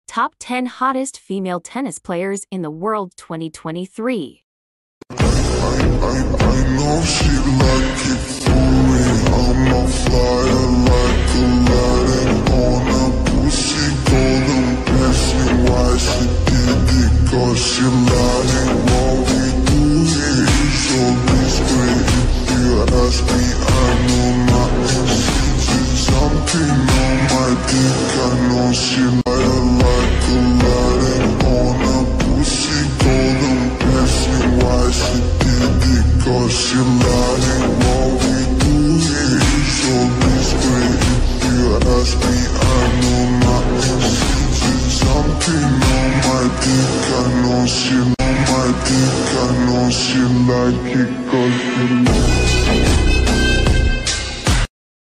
Top 10 Hottest Female Tennis Players in the World 2023. I know she like it fluid. I'm a flyer like Aladdin on a pussy golden blessing. Why she did it? Cause she lying. What we do here is so discreet. If you ask me, I know nothing. She's something on my dick. I know she lying like Aladdin on a pussy golden blessing. Why she did it? Cause she lying. What we do here is so discreet. If you ask me, I know nothing. She's something on my dick. I know she on my dick. I know she like it cause she